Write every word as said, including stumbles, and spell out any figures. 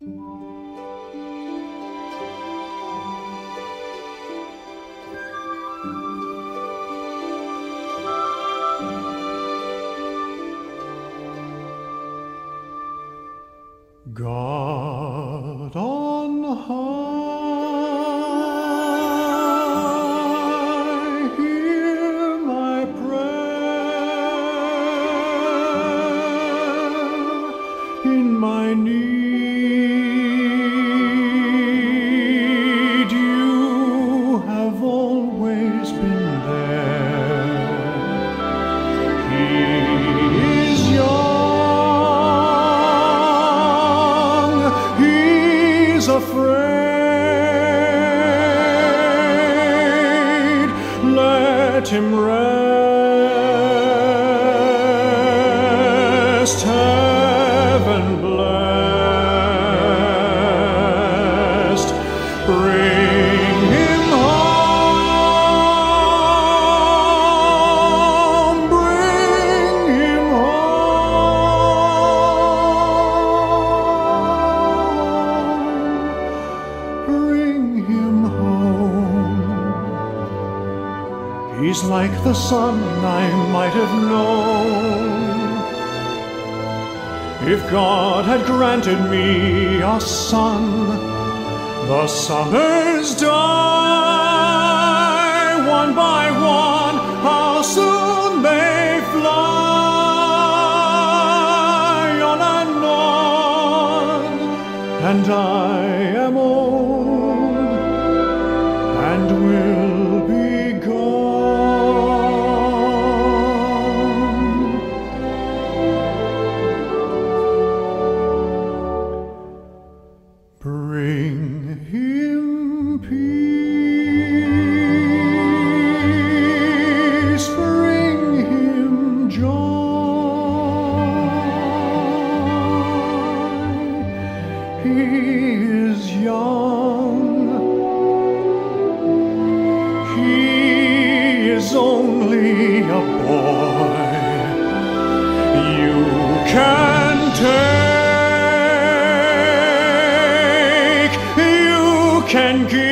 God on high, hear my prayer. In my need, you have always been there. He is young, afraid, let him rest, heaven blessed. Bring him home, bring him home, bring him home. He's like the sun I might have known if God had granted me a son. The summers die one by one, how soon they fly on and on, and I am old and will be gone. Bring him peace, bring him joy. He is young, he is only a boy. You can take, you can give.